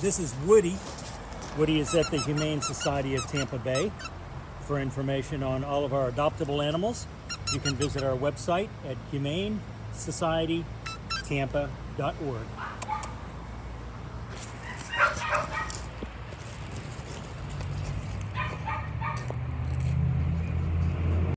This is Woody. Woody is at the Humane Society of Tampa Bay. For information on all of our adoptable animals, you can visit our website at humanesocietytampa.org.